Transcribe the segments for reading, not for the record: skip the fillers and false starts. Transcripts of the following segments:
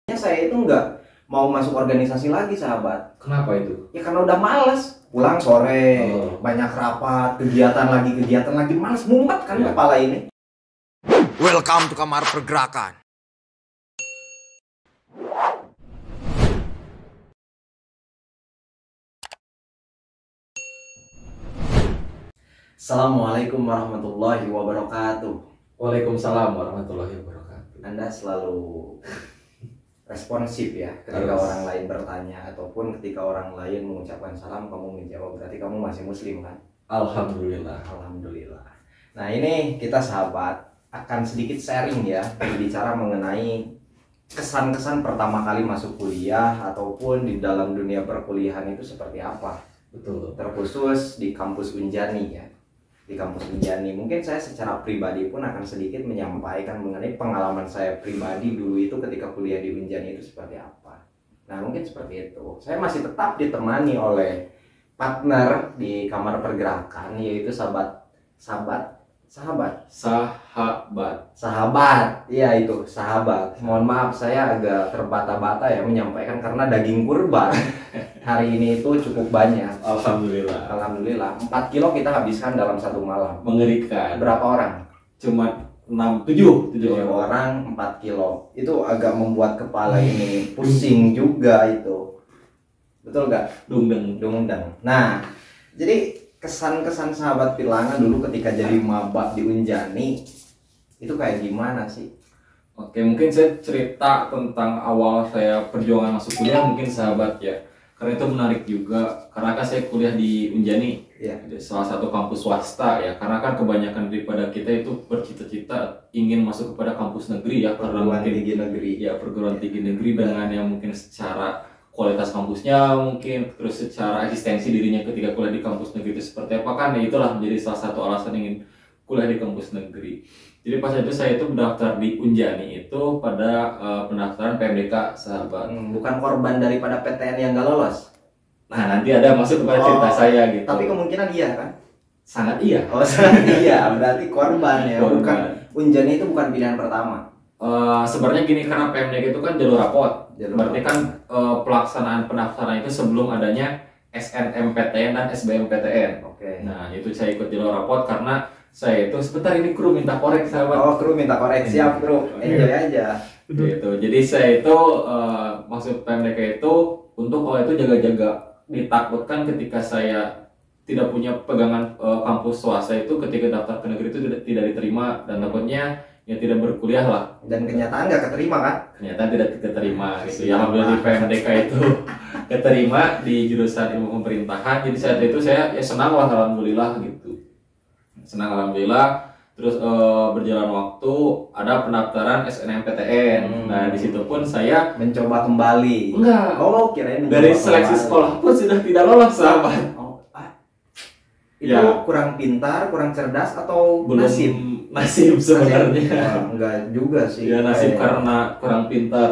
Saya itu nggak mau masuk organisasi lagi, sahabat. Kenapa itu? Ya karena udah males. Pulang sore, banyak rapat, kegiatan lagi, males mumet kan kepala ini. Welcome to Kamar Pergerakan. Assalamualaikum warahmatullahi wabarakatuh. Waalaikumsalam warahmatullahi wabarakatuh. Anda selalu responsif ya ketika orang lain bertanya, ataupun ketika orang lain mengucapkan salam kamu menjawab, berarti kamu masih muslim kan? Alhamdulillah. Alhamdulillah. Nah, ini kita sahabat akan sedikit sharing ya, berbicara mengenai kesan-kesan pertama kali masuk kuliah ataupun di dalam dunia perkuliahan itu seperti apa. Betul. Terkhusus di kampus Unjani ya. Di kampus Unjani, mungkin saya secara pribadi pun akan sedikit menyampaikan mengenai pengalaman saya pribadi dulu itu ketika kuliah di Unjani itu seperti apa. Nah, mungkin seperti itu. Saya masih tetap ditemani oleh partner di Kamar Pergerakan, yaitu sahabat. Iya, itu sahabat. Mohon maaf saya agak terbata-bata ya menyampaikan karena daging kurban hari ini itu cukup banyak. Alhamdulillah 4 kilo kita habiskan dalam satu malam. Mengerikan. Berapa orang? Cuma 7 orang 4 kilo. Itu agak membuat kepala ini pusing juga itu. Betul gak? Dungdeng. Nah, jadi kesan-kesan sahabat Pirlanga dulu ketika jadi maba di Unjani itu kayak gimana sih? Oke, mungkin saya cerita tentang awal saya perjuangan masuk kuliah mungkin sahabat ya. Karena itu menarik juga, karena kan saya kuliah di Unjani, salah satu kampus swasta ya. Karena kan kebanyakan daripada kita itu bercita-cita ingin masuk kepada kampus negeri ya, perguruan tinggi negeri. Ya, perguruan tinggi negeri dengan yang mungkin secara kualitas kampusnya mungkin, terus secara eksistensi dirinya ketika kuliah di kampus negeri itu seperti apa kan, ya itulah menjadi salah satu alasan ingin kuliah di kampus negeri. Jadi pas itu saya itu mendaftar di Unjani itu pada pendaftaran PMDK sahabat. Bukan korban daripada PTN yang gak lolos. Nah, nanti ada masuk kepada cerita saya gitu. Tapi kemungkinan iya kan? Sangat iya. Oh, sangat iya. Berarti korban ya. Bukan, Unjani itu bukan pilihan pertama. Sebenarnya gini, karena PMDK itu kan jalur rapot. Berarti kan pelaksanaan pendaftaran itu sebelum adanya SNMPTN dan SBMPTN. Oke. Nah, itu saya ikut jalur rapot karena saya itu sebentar ini kru minta korek sahabat. Oh, kru minta korek, siap kru, enjoy aja. Gitu. Jadi saya itu maksud PMDK itu untuk kalau itu jaga-jaga, ditakutkan ketika saya tidak punya pegangan kampus swasta itu ketika daftar ke negeri itu tidak diterima dan takutnya ya tidak berkuliah lah. Dan kenyataan nggak keterima kan? Kenyataan tidak keterima gitu. Ya alhamdulillah di PMDK itu keterima di jurusan ilmu pemerintahan. Jadi saat itu saya ya senang lah alhamdulillah gitu. Senang alhamdulillah. Terus berjalan waktu ada pendaftaran SNMPTN. Nah, di situ pun saya mencoba kembali. Enggak. Oh, kirain dari seleksi sekolah pun sudah tidak lolos sahabat. Itu ya. Kurang pintar, kurang cerdas atau nasib sebenarnya. Enggak juga sih. Ya nasib karena kurang pintar.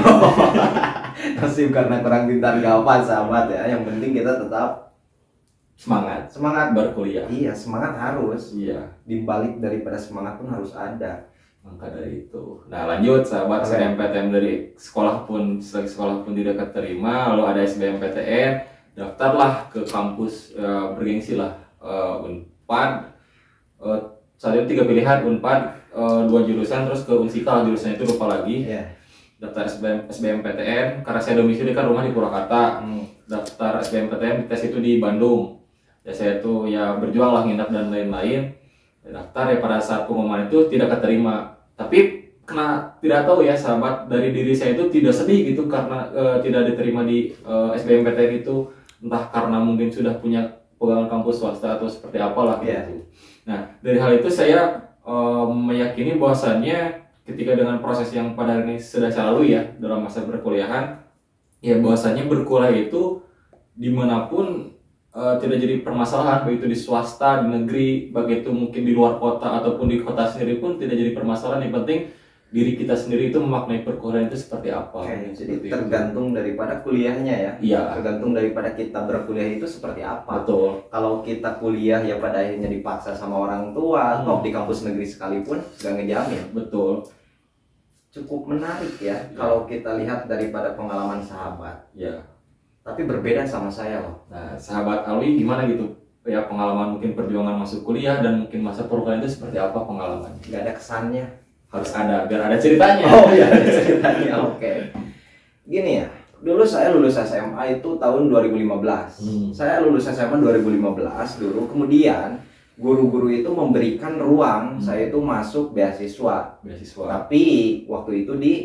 Nasib karena kurang pintar gak apa sahabat ya. Yang penting kita tetap semangat berkuliah. Iya, semangat harus. Iya. Di balik daripada semangat pun harus ada. Maka dari itu. Nah, lanjut sahabat, SNMPTN dari sekolah pun tidak keterima, lalu ada SBMPTN, daftarlah ke kampus bergengsi lah, Unpad. Saat itu 3 pilihan, Unpad, 2 jurusan, terus ke Unsikal jurusannya itu lupa lagi. Daftar SBMPTN karena saya domisili kan rumah di Purwakarta. Daftar SBMPTN tes itu di Bandung. Ya saya tuh ya berjuang lah, nginap dan lain-lain. Daftar ya pada saat pengumuman itu tidak keterima. Tapi kena tidak tahu ya sahabat, dari diri saya itu tidak sedih gitu karena tidak diterima di SBMPTN itu, entah karena mungkin sudah punya pegangan kampus swasta atau seperti apalah gitu. Nah, dari hal itu saya meyakini bahwasannya ketika dengan proses yang pada hari ini sudah saya lalui ya dalam masa perkuliahan, ya bahwasannya berkuliah itu dimanapun tidak jadi permasalahan, baik itu di swasta, di negeri, baik itu mungkin di luar kota ataupun di kota sendiri pun tidak jadi permasalahan. Yang penting diri kita sendiri itu memaknai perkuliahan itu seperti apa. Jadi tergantung daripada kuliahnya ya. Iya. Tergantung daripada kita berkuliah itu seperti apa. Betul. Kalau kita kuliah ya pada akhirnya dipaksa sama orang tua, atau di kampus negeri sekalipun gak ngejamin. Betul. cukup menarik ya kalau kita lihat daripada pengalaman sahabat. Ya. Tapi berbeda sama saya loh. Nah, sahabat Alwi gimana gitu? Ya pengalaman mungkin perjuangan masuk kuliah dan mungkin masa perkuliahan itu seperti apa pengalamannya? Gak ada kesannya. Harus ada, biar ada ceritanya. Oh iya, ada ceritanya. Oke. Gini ya, dulu saya lulus SMA itu tahun 2015. Saya lulus SMA 2015 dulu, kemudian guru-guru itu memberikan ruang saya itu masuk beasiswa. Tapi waktu itu di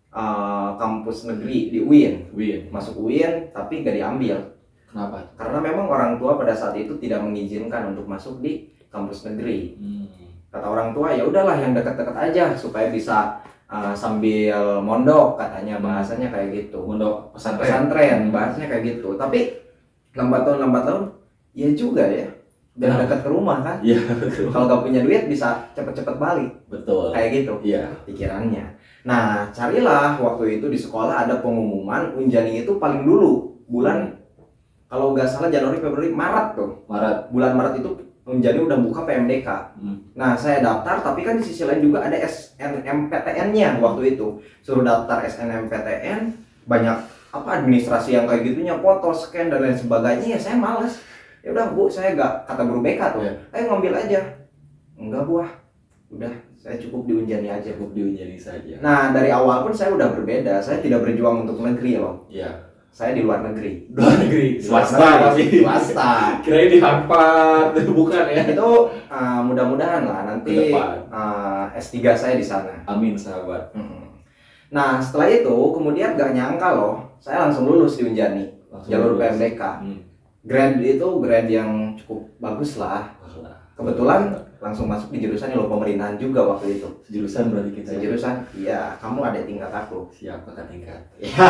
kampus negeri di UIN. Masuk UIN tapi gak diambil. Kenapa? Karena memang orang tua pada saat itu tidak mengizinkan untuk masuk di kampus negeri. Kata orang tua ya udahlah yang dekat-dekat aja supaya bisa sambil mondok, katanya bahasanya kayak gitu. Mondok pesantren bahasanya kayak gitu. Tapi lambat tahun ya juga ya. Dan dekat ke rumah kan. Iya. Kalau gak punya duit bisa cepet-cepet balik. Betul. Kayak gitu. Iya. Pikirannya. Nah, carilah waktu itu di sekolah ada pengumuman Unjani itu paling dulu bulan, kalau nggak salah Januari, Februari, Maret tuh. Bulan Maret itu Unjani udah buka PMDK. Nah, saya daftar, tapi kan di sisi lain juga ada SNMPTN-nya waktu itu. Suruh daftar SNMPTN, banyak administrasi yang kayak gitunya, foto, scan dan lain sebagainya. Ya saya males. Ya udah Bu, saya nggak, kata guru BK tuh. Ayo ngambil aja. Enggak Bu, udah saya cukup di Unjani aja. Cukup di Unjani saja. Nah, dari awal pun saya udah berbeda. Saya tidak berjuang untuk negeri loh. Iya. Saya di luar negeri. Luar negeri. Swasta. Kirain di Harvard, bukan ya? Itu mudah-mudahan lah nanti S3 saya di sana. Amin sahabat. Nah, setelah itu kemudian gak nyangka loh, saya langsung lulus di Unjani. Jalur PMDK. Grade itu grade yang cukup bagus lah. Kebetulan langsung masuk di jurusan ilmu pemerintahan juga waktu itu. Jurusan berarti kita. Jurusan, iya, kamu ada tingkat aku. Siapa kakak tingkat?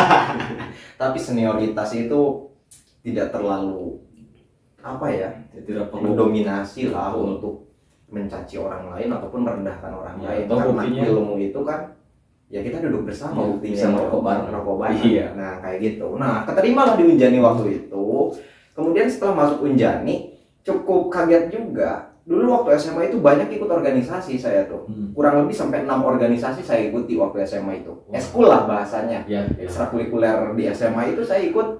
Tapi senioritas itu tidak terlalu tidak perlu mendominasi lah untuk mencaci orang lain ataupun merendahkan orang lain. Karena buktinya, ilmu itu kan ya kita duduk bersama, buktinya bisa merokok bareng. Iya. Nah kayak gitu. Nah keterimalah di Unjani waktu itu. Kemudian setelah masuk Unjani cukup kaget juga. Dulu waktu SMA itu banyak ikut organisasi saya tuh. Kurang lebih sampai 6 organisasi saya ikuti waktu SMA itu. Eskul lah bahasanya. Ekstrakurikuler di SMA itu saya ikut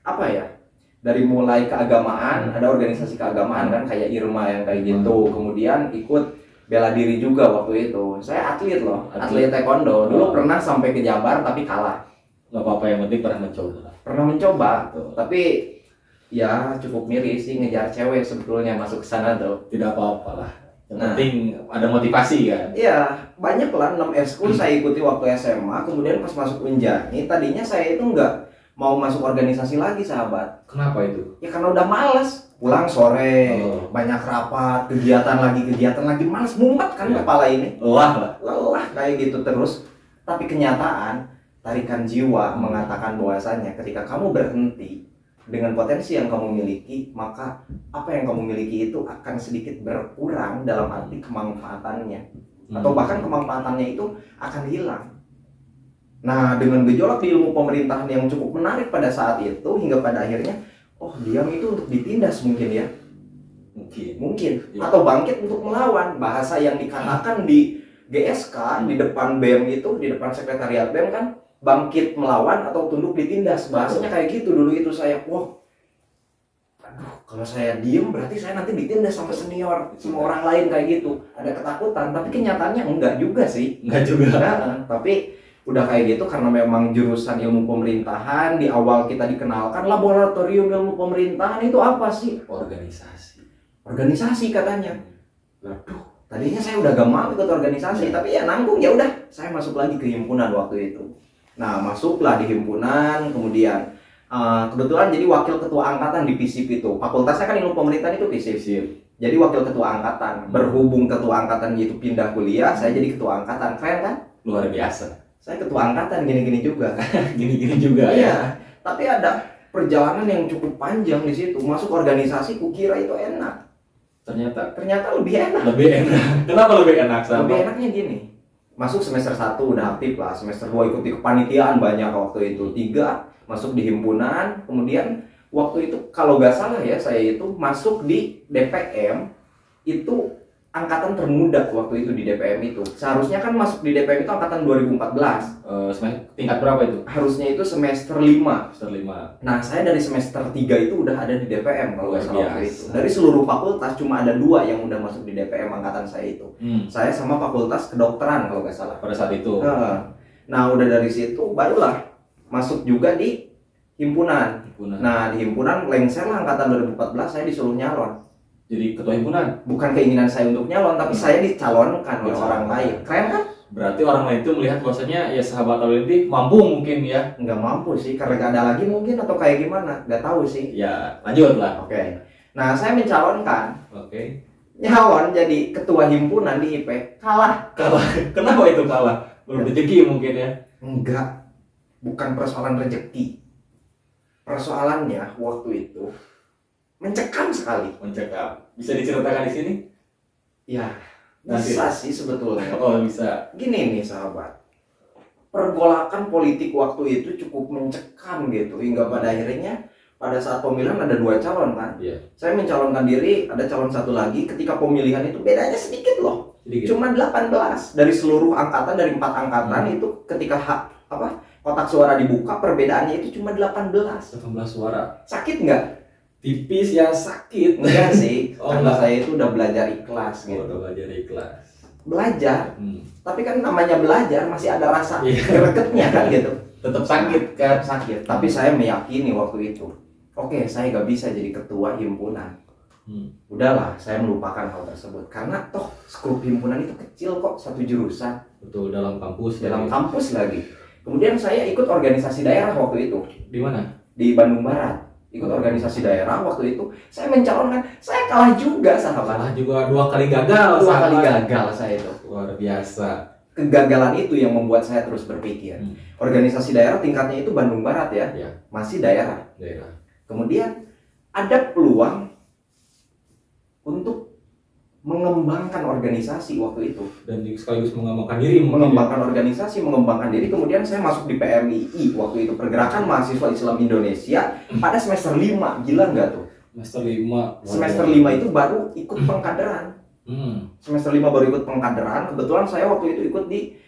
dari mulai keagamaan, ada organisasi keagamaan kan kayak Irma yang kayak gitu. Kemudian ikut bela diri juga waktu itu. Saya atlet loh, atlet taekwondo. Dulu pernah sampai ke Jabar tapi kalah. Gak apa-apa, yang penting pernah mencoba. Tapi ya cukup miris sih ngejar cewek sebetulnya masuk ke sana tuh. Tidak apa-apa lah. Yang penting ada motivasi kan. Iya, banyak lah 6 eskul saya ikuti waktu SMA. Kemudian pas masuk Unjani, tadinya saya itu nggak mau masuk organisasi lagi sahabat. Kenapa itu? Ya karena udah males. Pulang sore, banyak rapat, kegiatan lagi, males mumet kan kepala ini. Lelah kayak gitu terus. Tapi kenyataan, tarikan jiwa mengatakan bahwasanya ketika kamu berhenti dengan potensi yang kamu miliki, maka apa yang kamu miliki itu akan sedikit berkurang dalam arti kemanfaatannya, atau bahkan kemanfaatannya itu akan hilang. Nah, dengan gejolak di ilmu pemerintahan yang cukup menarik pada saat itu, hingga pada akhirnya, diam itu untuk ditindas mungkin ya, mungkin, atau bangkit untuk melawan. Bahasa yang dikatakan di GSK, di depan BEM itu, di depan sekretariat BEM kan, bangkit melawan atau tunduk ditindas, bahasanya kayak gitu dulu itu saya. Kalau saya diem berarti saya nanti ditindas sama senior, sama orang lain kayak gitu. Ada ketakutan, tapi kenyataannya enggak juga sih. Tapi udah kayak gitu karena memang jurusan ilmu pemerintahan di awal kita dikenalkan laboratorium ilmu pemerintahan itu apa sih? Organisasi katanya. Tadinya saya udah gak mau ikut organisasi, tapi ya nanggung, ya udah saya masuk lagi ke himpunan waktu itu. Nah, masuklah di himpunan, kemudian kebetulan jadi wakil ketua angkatan di FISIP itu. Fakultasnya kan ilmu pemerintahan itu FISIP. Jadi wakil ketua angkatan. Berhubung ketua angkatan itu pindah kuliah, saya jadi ketua angkatan. Keren kan? Luar biasa. Saya ketua angkatan gini-gini juga. Gini-gini juga ya. Tapi ada perjalanan yang cukup panjang di situ. Masuk organisasi kukira itu enak. Ternyata lebih enak. Kenapa lebih enak? Lebih enaknya gini. Masuk semester 1 udah aktif lah, semester 2 ikuti kepanitiaan banyak waktu itu, 3 masuk di himpunan, kemudian waktu itu kalau nggak salah ya saya itu masuk di DPM itu angkatan termuda waktu itu di DPM itu. Seharusnya kan masuk di DPM itu angkatan 2014. Tingkat berapa itu? Harusnya itu semester 5. Semester 5. Nah, saya dari semester 3 itu udah ada di DPM kalau nggak salah waktu Biasa. itu. Dari seluruh fakultas cuma ada 2 yang udah masuk di DPM angkatan saya itu. Saya sama fakultas kedokteran kalau nggak salah. Pada saat itu. Nah, udah dari situ barulah masuk juga di himpunan. Nah, di himpunan lengser lah angkatan 2014 saya disuruh nyalon. Jadi ketua himpunan. Bukan keinginan saya untuk nyalon, tapi saya dicalonkan oleh orang lain. Keren kan? Berarti orang lain itu melihat bahwasanya ya sahabat Alwi mampu mungkin ya. Nggak mampu sih, karena nggak ada lagi mungkin atau kayak gimana, nggak tahu sih. Ya, lanjut lah. Oke. Nah, saya mencalonkan. Oke. Nyalon jadi ketua himpunan di IP, kalah. Kenapa itu kalah? Belum rezeki mungkin ya. Enggak, bukan persoalan rezeki. Persoalannya waktu itu mencekam sekali. Mencekam. Bisa diceritakan di sini? Ya, bisa sih sebetulnya. Oh, bisa. Gini nih sahabat, pergolakan politik waktu itu cukup mencekam gitu, hingga pada akhirnya pada saat pemilihan ada 2 calon kan. Iya. Saya mencalonkan diri, ada calon satu lagi. Ketika pemilihan itu bedanya sedikit loh. Sedikit. Cuma 18 dari seluruh angkatan, dari 4 angkatan itu ketika kotak suara dibuka perbedaannya itu cuma 18. 18 suara. Sakit nggak? Tipis ya sakit. Enggak sih, Oh, karena enggak. saya itu udah belajar ikhlas gitu. Udah belajar ikhlas. Belajar, tapi kan namanya belajar masih ada rasa Iya. gregetnya kan gitu. Tetap sakit kan? Sakit, tapi saya meyakini waktu itu, oke, saya nggak bisa jadi ketua himpunan. Udahlah, saya melupakan hal tersebut karena toh skop himpunan itu kecil kok, satu jurusan Betul, dalam kampus. dalam kampus lagi. Kemudian saya ikut organisasi daerah waktu itu Di mana? di Bandung Barat. Ikut organisasi daerah waktu itu, saya mencalonkan, saya kalah juga sahabat. Kalah juga 2 kali gagal. 2 kali sahabat. gagal saya itu. Luar biasa. Kegagalan itu yang membuat saya terus berpikir. Organisasi daerah tingkatnya itu Bandung Barat ya, Ya. masih daerah. Daerah. Kemudian ada peluang untuk mengembangkan organisasi waktu itu, Dan juga sekaligus mengembangkan diri mungkin. mengembangkan organisasi, mengembangkan diri. Kemudian saya masuk di PMII waktu itu, Pergerakan Mahasiswa Islam Indonesia, pada semester 5. Gila nggak tuh? Semester 5. Semester 5 itu baru ikut pengkaderan. Semester 5 baru ikut pengkaderan. Kebetulan saya waktu itu ikut di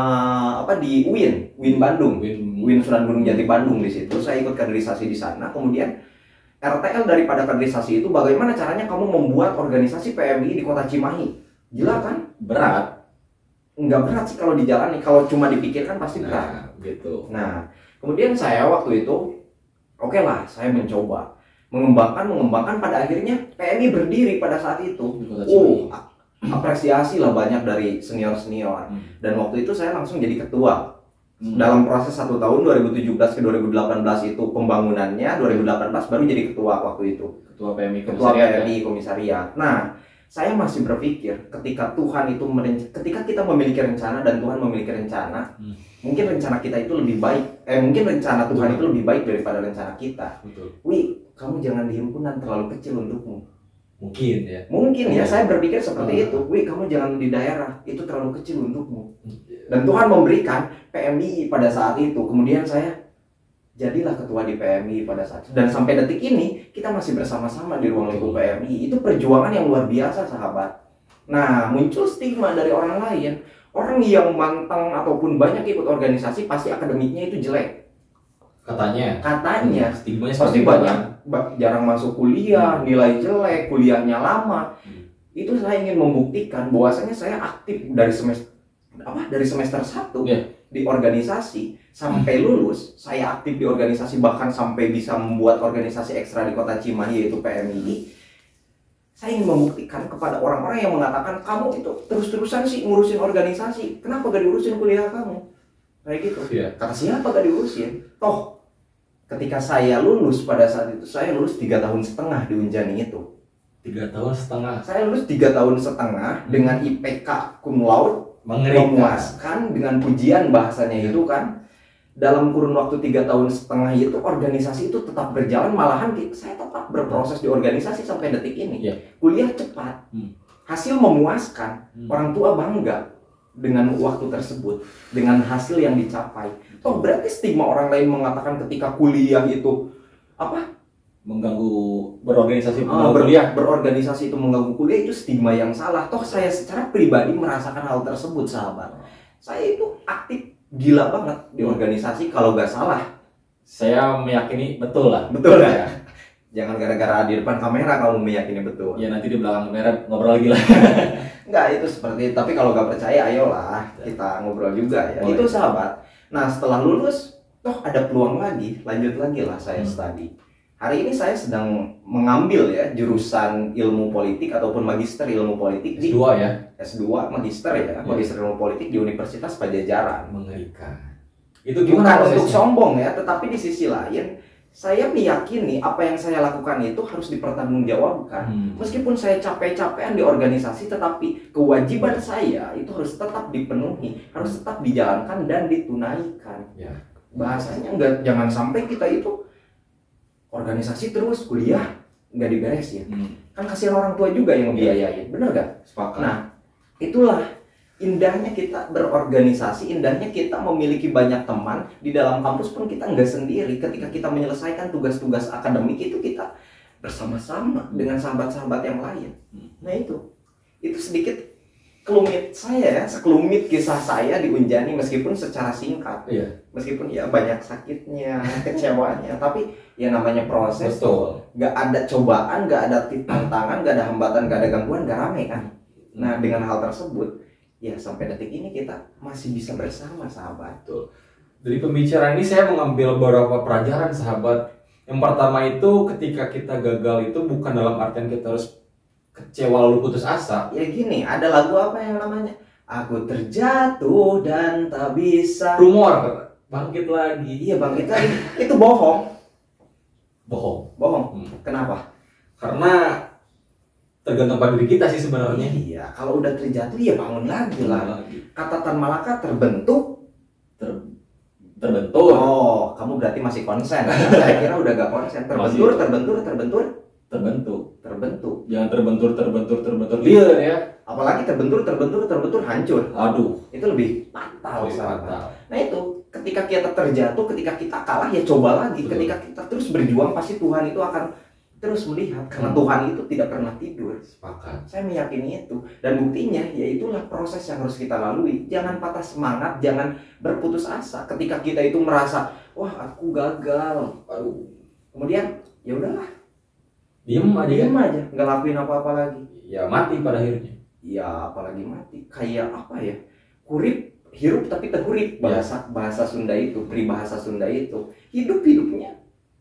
di UIN Bandung, UIN Sunan Gunung Jati Bandung. Di situ saya ikut kaderisasi di sana. Kemudian RTL daripada kaderisasi itu, bagaimana caranya kamu membuat organisasi PMI di Kota Cimahi. Gila kan? Berat. Nggak berat sih kalau dijalani, kalau cuma dipikirkan pasti berat. Nah, gitu. Nah, kemudian saya waktu itu, oke lah, saya mencoba mengembangkan, pada akhirnya PMI berdiri pada saat itu. Di Kota Cimahi. Apresiasi lah banyak dari senior-senior. Dan waktu itu saya langsung jadi ketua. Dalam proses 1 tahun 2017 ke 2018 itu pembangunannya, 2018 baru jadi ketua waktu itu. Ketua PMI Ketua Komisariat. PMI Komisariat. Nah, saya masih berpikir ketika Tuhan itu ketika kita memiliki rencana dan Tuhan memiliki rencana, mungkin rencana kita itu lebih baik. Mungkin rencana Tuhan itu lebih baik daripada rencana kita. Betul. Wih, kamu jangan di himpunan, terlalu kecil untukmu. Mungkin ya. Mungkin ya, Iya. saya berpikir seperti itu. Wih, kamu jangan di daerah, itu terlalu kecil untukmu. Dan Tuhan memberikan PMI pada saat itu. Kemudian saya jadilah ketua di PMI pada saat itu. Dan sampai detik ini kita masih bersama-sama di ruang lingkup PMI. Itu perjuangan yang luar biasa, sahabat. Nah, muncul stigma dari orang lain. Orang yang mantang ataupun banyak ikut organisasi pasti akademiknya itu jelek. Katanya. Stigmanya Pasti seperti itu, banyak kan? jarang masuk kuliah, nilai jelek, kuliahnya lama. Itu saya ingin membuktikan bahwasanya saya aktif dari semester 1 di organisasi sampai lulus. Saya aktif di organisasi, bahkan sampai bisa membuat organisasi ekstra di Kota Cimahi yaitu PMI. Saya ingin membuktikan kepada orang-orang yang mengatakan kamu itu terus-terusan sih ngurusin organisasi, kenapa gak diurusin kuliah kamu? Kayak gitu. Kata siapa gak diurusin? Toh ketika saya lulus pada saat itu, saya lulus 3,5 tahun di Unjani itu. 3,5 tahun. Saya lulus 3,5 tahun dengan IPK cum laude, memuaskan, dengan pujian bahasanya itu kan. Dalam kurun waktu 3,5 tahun itu organisasi itu tetap berjalan, malahan saya tetap berproses di organisasi sampai detik ini. Kuliah cepat, hasil memuaskan, orang tua bangga dengan waktu tersebut, dengan hasil yang dicapai. Toh berarti stigma orang lain mengatakan ketika kuliah itu mengganggu berorganisasi kuliah. Berorganisasi itu mengganggu kuliah, itu stigma yang salah. Toh saya secara pribadi merasakan hal tersebut, sahabat. Saya itu aktif gila banget di organisasi kalau nggak salah. Saya meyakini betul lah. Betul ya? Jangan gara-gara di depan kamera kamu meyakini betul. Ya nanti di belakang kamera ngobrol lagi lah. Enggak, itu seperti, tapi kalau nggak percaya ayolah kita ngobrol juga ya. Boleh. Itu sahabat. Nah setelah lulus, toh ada peluang lagi, lanjut lagi lah saya studi. Hari ini saya sedang mengambil ya jurusan ilmu politik ataupun magister ilmu politik di S2 ya. S2 magister ya, magister ilmu politik di Universitas Pajajaran. Mengerikan. Itu gimana Bukan untuk prosesnya? sombong ya, tetapi di sisi lain saya meyakini apa yang saya lakukan itu harus dipertanggungjawabkan. Meskipun saya capek-capekan di organisasi, tetapi kewajiban saya itu harus tetap dipenuhi, harus tetap dijalankan dan ditunaikan. Ya. Bahasanya jangan sampai kita itu organisasi terus kuliah nggak diberesin. Kan kasihan orang tua juga yang ngebiayain, bener gak? Sepakat. Nah, itulah indahnya kita berorganisasi, indahnya kita memiliki banyak teman. Di dalam kampus pun kita nggak sendiri. Ketika kita menyelesaikan tugas-tugas akademik itu kita bersama-sama dengan sahabat-sahabat yang lain. Nah itu sedikit kelumit saya ya, sekelumit kisah saya di Unjani, meskipun secara singkat. Iya. Meskipun ya banyak sakitnya, kecewanya, tapi ya namanya proses. Betul. Nggak ada cobaan, nggak ada tantangan, nggak ada hambatan, nggak ada gangguan, nggak rame kan. Nah dengan hal tersebut, ya sampai detik ini kita masih bisa bersama, sahabat. Betul. Dari pembicaraan ini saya mengambil beberapa pelajaran, sahabat. Yang pertama itu ketika kita gagal itu bukan dalam artian kita harus kecewa lalu putus asa. Ya gini, ada lagu apa yang namanya Aku Terjatuh dan Tak Bisa Rumor bangkit lagi. Iya bangkit lagi. Itu bohong. Bohong. Kenapa? Karena tergantung pada diri kita sih sebenarnya. Iya, kalau udah terjatuh ya bangun lagi lah. Kata Tan Malaka terbentuk. Terbentur. Oh, kamu berarti masih konsen. Saya kira udah gak konsen. Terbentuk. Jangan terbentur liar ya. Apalagi terbentur hancur. Aduh, Itu lebih fatal, lebih sahabat. fatal. Nah itu, ketika kita terjatuh, ketika kita kalah ya coba lagi. Betul. Ketika kita terus berjuang pasti Tuhan itu akan terus melihat, karena Tuhan itu tidak pernah tidur. Sepakat. Saya meyakini itu, dan buktinya ya itulah proses yang harus kita lalui. Jangan patah semangat, jangan berputus asa. Ketika kita itu merasa, wah aku gagal, aduh, kemudian ya udahlah, Diem aja. nggak lakuin apa-apa lagi. Ya mati pada akhirnya. Ya apalagi mati, kayak apa ya, kurip hirup tapi terhurip, bahasa Sunda itu, peribahasa Sunda itu. Hidupnya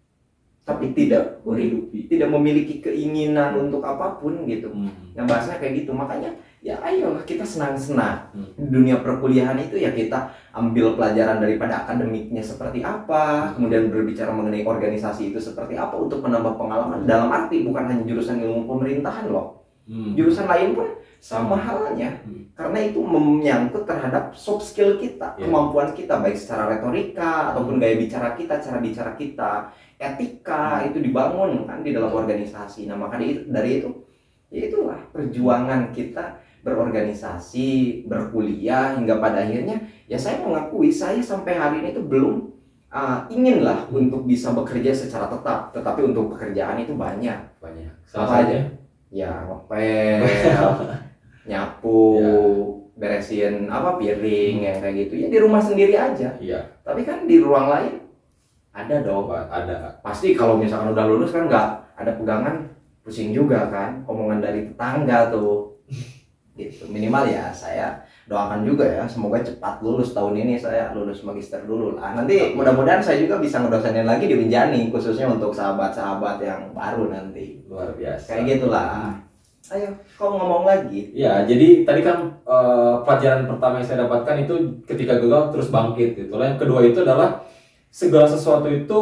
tapi tidak menghidupi, tidak memiliki keinginan untuk apapun gitu. Yang bahasanya kayak gitu. Makanya ya ayolah kita senang-senang. Di dunia perkuliahan itu ya kita ambil pelajaran daripada akademiknya seperti apa, kemudian berbicara mengenai organisasi itu seperti apa untuk menambah pengalaman. Dalam arti bukan hanya jurusan ilmu pemerintahan loh, jurusan lain pun sama halnya, karena itu menyangkut terhadap soft skill kita, kemampuan kita baik secara retorika ataupun gaya bicara kita, cara bicara kita, etika itu dibangun kan di dalam organisasi. Nah maka dari itu ya itulah perjuangan kita berorganisasi, berkuliah, hingga pada akhirnya ya saya mengakui saya sampai hari ini itu belum inginlah untuk bisa bekerja secara tetap, tetapi untuk pekerjaan itu banyak. Salah aja ya ngepel, nyapu, beresin piring yang kayak gitu ya di rumah sendiri aja. Iya. Tapi kan di ruang lain ada dong. Ada. Pasti kalau misalkan udah lulus kan nggak ada pegangan, pusing juga kan, omongan dari tetangga tuh. Gitu. Minimal ya saya doakan juga ya, semoga cepat lulus tahun ini, saya lulus magister dulu lah. Nanti mudah-mudahan saya juga bisa ngedosenin lagi di Unjani, khususnya untuk sahabat-sahabat yang baru nanti. Luar biasa. Kayak gitulah. Ayo, kau ngomong lagi. Ya, jadi tadi kan pelajaran pertama yang saya dapatkan itu ketika gagal terus bangkit gitu. Yang kedua itu adalah segala sesuatu itu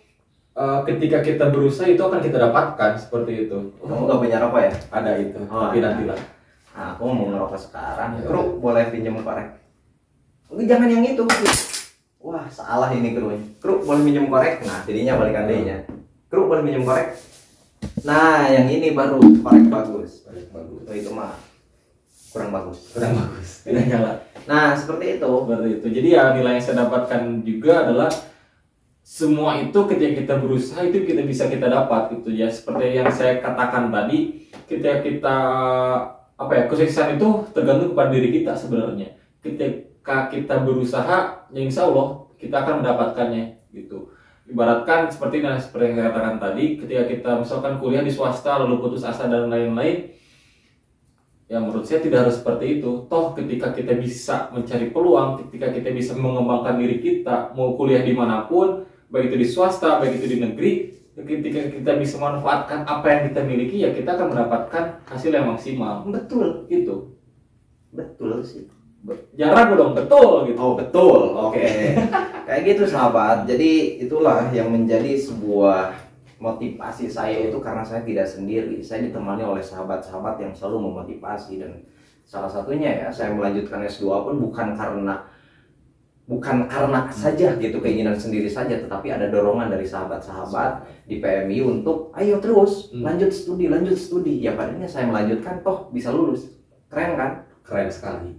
ketika kita berusaha itu akan kita dapatkan, seperti itu. Kamu gak punya rokok ya? Ada itu. Oh, tapi ada. nantilah. Nah, aku mau ngerokok sekarang. Ya, Kru, boleh pinjam korek? Jangan yang itu. Wah, salah ini kru. Kru, boleh pinjam korek? Nah, jadinya balikan D-nya. Kru, boleh pinjam korek? Nah, yang ini baru korek bagus. Oh, itu mah kurang bagus. Tidak nyala. Nah, seperti itu. Seperti itu. Jadi ya nilai yang saya dapatkan juga adalah semua itu ketika kita berusaha itu kita bisa kita dapat gitu ya. Seperti yang saya katakan tadi, ketika kita kesuksesan itu tergantung kepada diri kita sebenarnya. Ketika kita berusaha, ya insya Allah kita akan mendapatkannya gitu. Ibaratkan seperti yang saya katakan tadi, ketika kita misalkan kuliah di swasta lalu putus asa dan lain-lain, ya menurut saya tidak harus seperti itu. Toh ketika kita bisa mencari peluang, ketika kita bisa mengembangkan diri kita, mau kuliah dimanapun, baik itu di swasta, baik itu di negeri, ketika kita bisa memanfaatkan apa yang kita miliki, ya kita akan mendapatkan hasil yang maksimal. Betul. Gitu. Betul sih. Jangan ragu dong, betul gitu. Oh betul, oke. Kayak gitu sahabat. Jadi itulah yang menjadi sebuah motivasi saya itu, karena saya tidak sendiri. Saya ditemani oleh sahabat-sahabat yang selalu memotivasi, dan salah satunya ya saya melanjutkan S2 pun bukan karena saja gitu keinginan sendiri saja, tetapi ada dorongan dari sahabat-sahabat di PMI untuk ayo terus lanjut studi. Ya padahal saya melanjutkan toh bisa lulus. Keren kan? Keren sekali.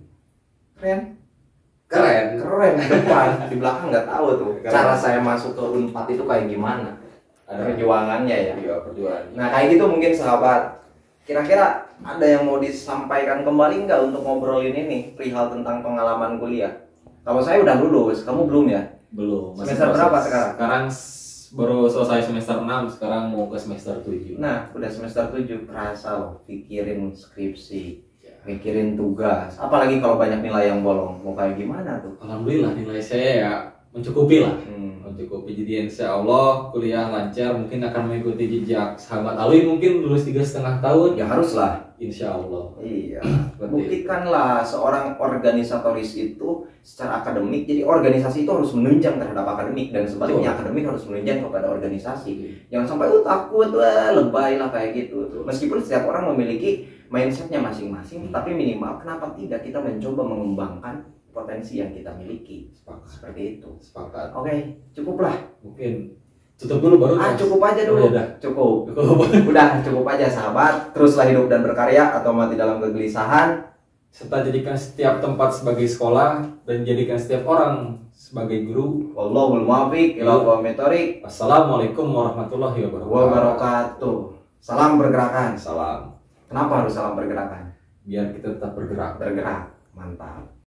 Keren depan, di belakang nggak tahu tuh cara saya masuk ke Unpad itu kayak gimana. Ada perjuangannya ya. Iya, perjuangan. Nah kayak gitu mungkin sahabat. Kira-kira ada yang mau disampaikan kembali nggak untuk ngobrolin ini perihal tentang pengalaman kuliah? Kalau saya udah lulus, kamu belum ya? Belum. Semester berapa sekarang? Sekarang baru selesai semester 6, sekarang mau ke semester 7. Nah, udah semester 7, kerasa loh pikirin skripsi, mikirin tugas. Apalagi kalau banyak nilai yang bolong, mau kayak gimana tuh? Alhamdulillah nilai saya ya mencukupi lah. Mencukupi, jadi insya Allah kuliah lancar, mungkin akan mengikuti jejak sahabat Alwi, mungkin lulus 3,5 tahun. Ya haruslah. Insya Allah. Iya. Buktikanlah seorang organisatoris itu secara akademik. Jadi organisasi itu harus menunjang terhadap akademik, dan sebaliknya akademik harus menunjang kepada organisasi. Jangan sampai takut, lebay lah kayak gitu. Meskipun setiap orang memiliki mindsetnya masing-masing, tapi minimal kenapa tidak kita mencoba mengembangkan potensi yang kita miliki. Seperti itu. Sepakat. Oke, cukuplah. Mungkin tutup dulu baru. Cukup aja dulu. Cukup. Udah cukup aja sahabat. Teruslah hidup dan berkarya atau mati dalam kegelisahan. Serta jadikan setiap tempat sebagai sekolah dan jadikan setiap orang sebagai guru. Wallahul muwaffiq ila aqwamit thoriq. Assalamualaikum warahmatullahi wabarakatuh. Salam pergerakan. Salam. Kenapa harus salam pergerakan? Biar kita tetap bergerak. Mantap.